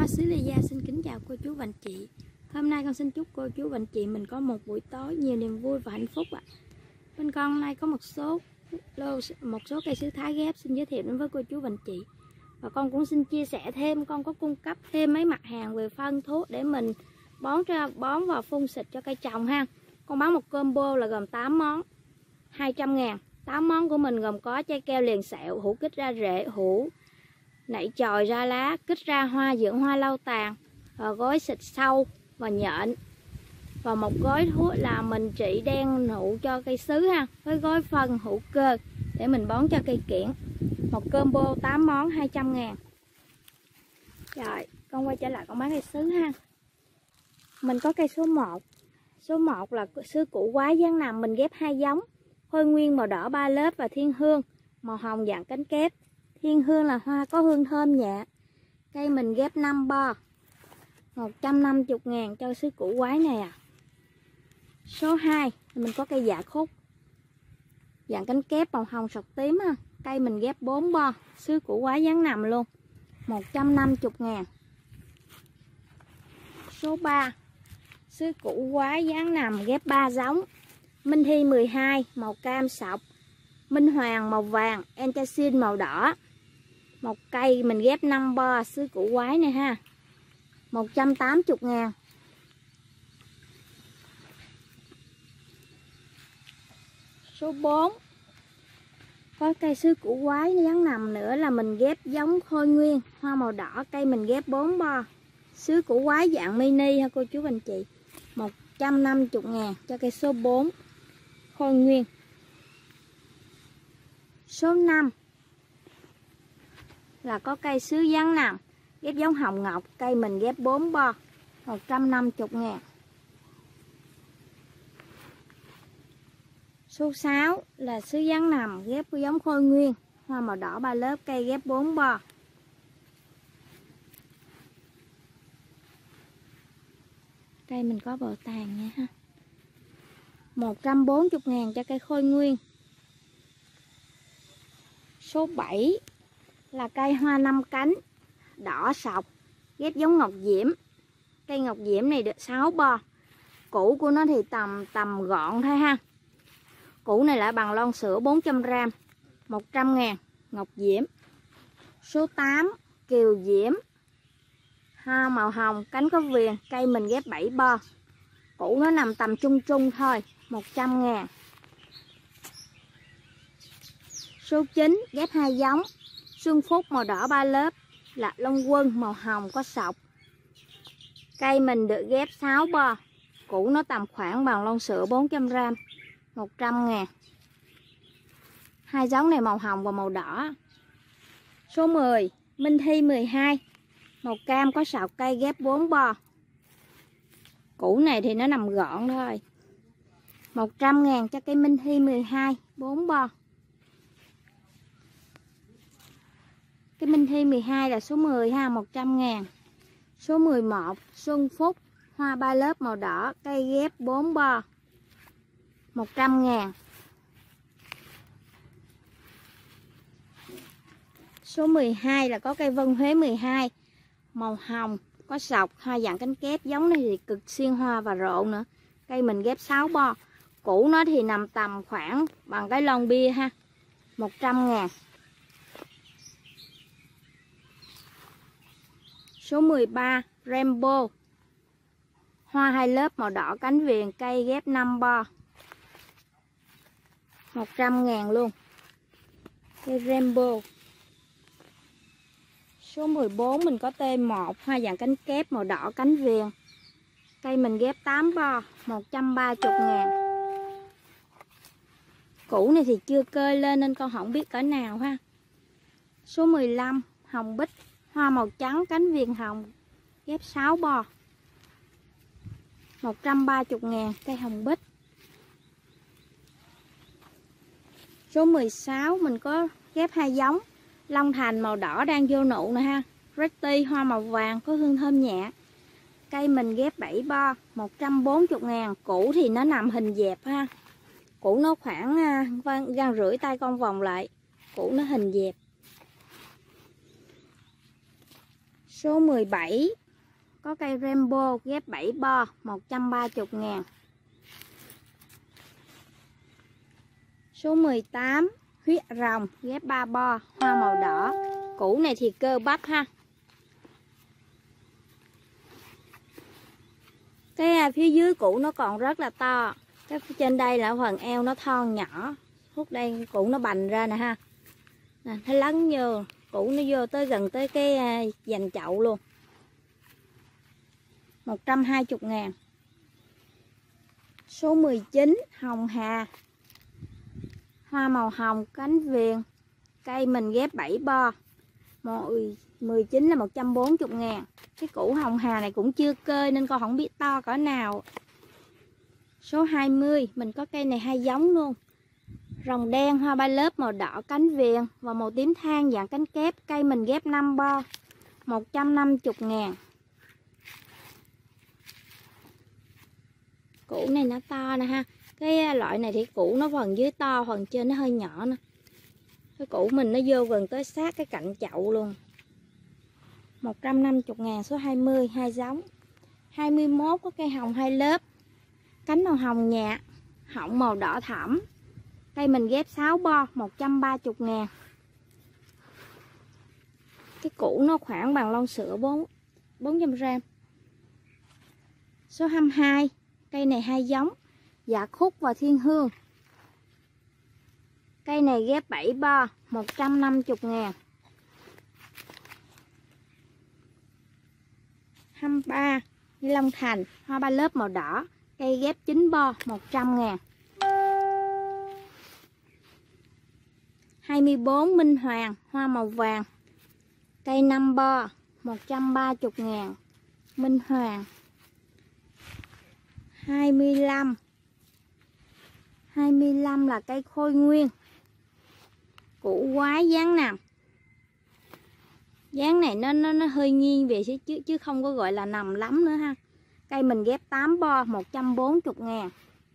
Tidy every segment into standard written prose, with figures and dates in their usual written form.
Hoa Xứ Lê Gia xin kính chào cô chú và anh chị. Hôm nay con xin chúc cô chú và anh chị mình có một buổi tối nhiều niềm vui và hạnh phúc ạ. Bên con hôm nay có một số cây sứ Thái ghép xin giới thiệu đến với cô chú và anh chị. Và con cũng xin chia sẻ thêm, con có cung cấp thêm mấy mặt hàng về phân thuốc để mình bón và phun xịt cho cây trồng ha. Con bán một combo là gồm 8 món 200.000. 8 món của mình gồm có trái keo liền sẹo, hũ kích ra rễ, hũ nảy chồi ra lá, kích ra hoa, dưỡng hoa lâu tàn, gói xịt sâu và nhện. Và một gói thuốc là mình trị đen nụ cho cây sứ ha, với gói phân hữu cơ để mình bón cho cây kiểng. Một combo 8 món 200.000. Rồi, con quay trở lại con bán cây sứ ha. Mình có cây số 1. Số 1 là sứ củ quái dáng nằm, mình ghép 2 giống. Khôi nguyên màu đỏ 3 lớp và thiên hương màu hồng dạng cánh kép. Thiên hương là hoa có hương thơm nhẹ. Cây mình ghép 5 bo 150.000 cho sứ củ quái này à. Số 2 mình có cây dạ khúc dạng cánh kép màu hồng sọc tím ha. Cây mình ghép 4 bo, sứ củ quái dáng nằm luôn, 150.000. Số 3 sứ củ quái dáng nằm ghép 3 giống. Minh Thi 12 màu cam sọc, Minh Hoàng màu vàng, Enchasin màu đỏ. Một cây mình ghép 5 bo sứ củ quái này ha, 180.000. Số 4 có cây sứ củ quái dáng nằm nữa là mình ghép giống khôi nguyên hoa màu đỏ. Cây mình ghép 4 bo, sứ củ quái dạng mini ha cô chú anh chị, 150.000 cho cây số 4 khôi nguyên. Số 5 là có cây sứ dáng nằm ghép giống hồng ngọc. Cây mình ghép 4 bo, 150.000. Số 6 là sứ dáng nằm ghép giống khôi nguyên hoa màu đỏ 3 lớp. Cây ghép 4 bo. Cây mình có bầu tàn nha ha, 140.000 cho cây khôi nguyên. Số 7 là cây hoa 5 cánh đỏ sọc ghép giống ngọc diễm. Cây ngọc diễm này được 6 bo. Củ của nó thì tầm gọn thôi ha. Củ này là bằng lon sữa 400g, 100.000 ngọc diễm. Số 8 kiều diễm hoa màu hồng cánh có viền. Cây mình ghép 7 bo. Củ nó nằm tầm trung thôi, 100.000. Số 9 ghép 2 giống. Xuân Phúc màu đỏ 3 lớp, Lạc Long Quân màu hồng có sọc. Cây mình được ghép 6 bo. Củ nó tầm khoảng bằng lon sữa 400g, 100.000. Hai giống này màu hồng và màu đỏ. Số 10 Minh Thi 12 màu cam có sọc. Cây ghép 4 bo. Củ này thì nó nằm gọn thôi, 100.000 cho cây Minh Thi 12 4 bo. Cái Minh Thi 12 là số 10 ha, 100.000. Số 11 Xuân Phúc hoa 3 lớp màu đỏ. Cây ghép 4 bo, 100.000. Số 12 là có cây Vân Huế 12 màu hồng có sọc, hoa dạng cánh kép. Giống này thì cực xiên hoa và rộ nữa. Cây mình ghép 6 bo. Củ nó thì nằm tầm khoảng bằng cái lon bia ha, 100.000. Số 13 Rainbow hoa 2 lớp màu đỏ cánh viền. Cây ghép 5 bo, 100.000 luôn. Cây Rainbow. Số 14 mình có T1 hoa dạng cánh kép màu đỏ cánh viền. Cây mình ghép 8 bo, 130.000. Củ này thì chưa cơi lên nên con không biết cỡ nào ha. Số 15 Hồng Bích hoa màu trắng cánh viền hồng ghép 6 bo, 130.000 cây Hồng Bích. Số 16 mình có ghép 2 giống. Long Thành màu đỏ đang vô nụ nè ha. Pretty hoa màu vàng có hương thơm nhẹ. Cây mình ghép 7 bo, 140.000. Củ thì nó nằm hình dẹp ha. Củ nó khoảng gan rưỡi tay con vòng lại. Củ nó hình dẹp. Số 17 có cây Rainbow ghép 7 bo 130.000. Số 18 huyết rồng ghép 3 bo hoa màu đỏ. Củ này thì cơ bắp ha. Cái phía dưới củ nó còn rất là to. Cái trên đây là phần eo nó thon nhỏ. Phút đây củ nó bành ra nè ha. Nè, nó lấn vô, củ nó vô tới gần tới cái dành chậu luôn. 120.000. Số 19 hồng hà. Hoa màu hồng cánh viền. Cây mình ghép 7 bo. 19 là 140.000. Cái củ hồng hà này cũng chưa cơi nên con không biết to cỡ nào. Số 20 mình có cây này 2 giống luôn. Rồng đen hoa 3 lớp màu đỏ cánh viền và màu tím than dạng cánh kép. Cây mình ghép 5 bo 150.000. Củ này nó to nè ha. Cái loại này thì củ nó phần dưới to, phần trên nó hơi nhỏ nè. Cái củ mình nó vô gần tới sát cái cạnh chậu luôn. 150.000. Số 20 2 giống. 21 có cây hồng 2 lớp. Cánh màu hồng nhạt, họng màu đỏ thẫm. Cây mình ghép 6 bo 130.000. Cái củ nó khoảng bằng lon sữa 400g. Số 22 cây này 2 giống. Dạ khúc và thiên hương. Cây này ghép 7 bo 150.000. 23 Như Long Thành hoa 3 lớp màu đỏ. Cây ghép 9 bo 100.000. 24 Minh Hoàng hoa màu vàng. Cây 5 bo 130.000. Minh Hoàng. 25 là cây khôi nguyên. Củ quái dáng nằm. Dáng này nó hơi nghiêng về chứ không có gọi là nằm lắm nữa ha. Cây mình ghép 8 bo 140.000.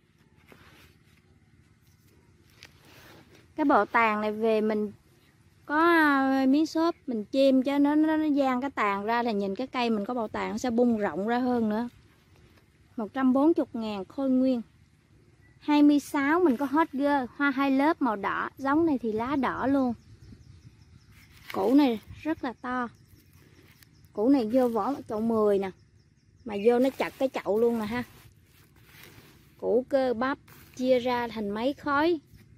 Cái bộ tàn này về mình có miếng xốp mình chêm cho nó dang cái tàn ra là nhìn cái cây mình có bầu tàn nó sẽ bung rộng ra hơn nữa. 140.000 khôi nguyên. 26 mình có hot girl hoa 2 lớp màu đỏ. Giống này thì lá đỏ luôn. Củ này rất là to. Củ này vô vỏ chậu 10 nè. Mà vô nó chặt cái chậu luôn nè ha. Củ cơ bắp chia ra thành mấy khối.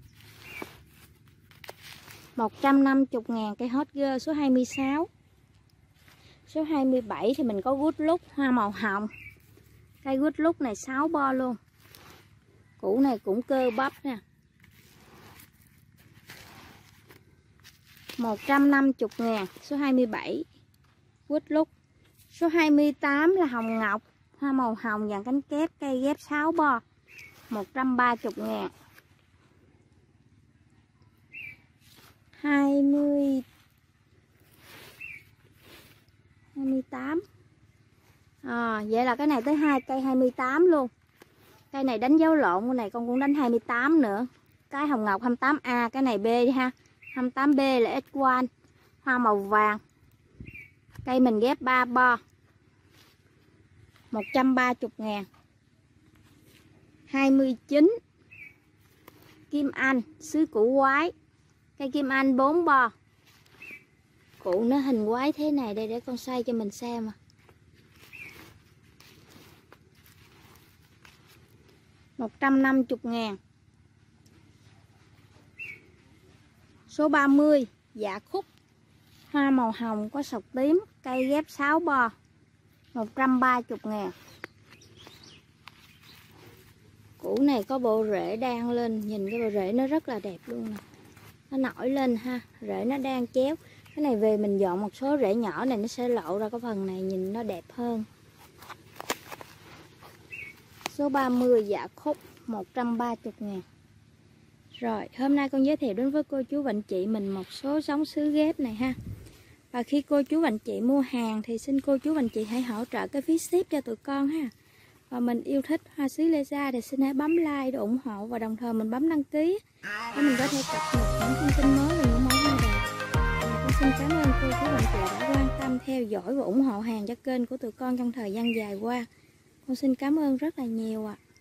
150.000 cây hot girl. Số 26. Số 27 thì mình có good look hoa màu hồng. Cây good look này 6 bo luôn. Củ này cũng cơ bắp nè. 150.000. Số 27 good look. Số 28 là hồng ngọc hoa màu hồng dạng cánh kép. Cây ghép 6 bo 130.000. 28. Vậy là cái này tới 2 cây 28 luôn. Cây này đánh dấu lộn, cái này con cũng đánh 28 nữa. Cái hồng ngọc 28A, cái này B đi ha. 28B là S1 hoa màu vàng. Cây mình ghép 3 bo 130.000. 29 Kim Anh xứ củ quái. Cây Kim Anh 4 bo. Củ nó hình quái thế này đây để con xoay cho mình xem. 150.000. Số 30 dạ khúc hoa màu hồng có sọc tím. Cây ghép 6 bo 130.000. Củ này có bộ rễ đang lên. Nhìn cái bộ rễ nó rất là đẹp luôn nè. Nó nổi lên ha. Rễ nó đang chéo. Cái này về mình dọn một số rễ nhỏ này nó sẽ lộ ra cái phần này nhìn nó đẹp hơn. Số 30 dạ khúc 130.000. Rồi hôm nay con giới thiệu đến với cô chú và anh chị mình một số giống sứ ghép này ha. Và khi cô chú và anh chị mua hàng thì xin cô chú và anh chị hãy hỗ trợ cái phí ship cho tụi con ha. Và mình yêu thích hoa sứ Lê Gia thì xin hãy bấm like để ủng hộ và đồng thời mình bấm đăng ký để mình có thể cập nhật những thông tin mới về những mẫu hoa đẹp. Con xin cảm ơn. ơn cô chú anh chị đã quan tâm theo dõi và ủng hộ hàng cho kênh của tụi con trong thời gian dài qua. Con xin cảm ơn rất là nhiều ạ.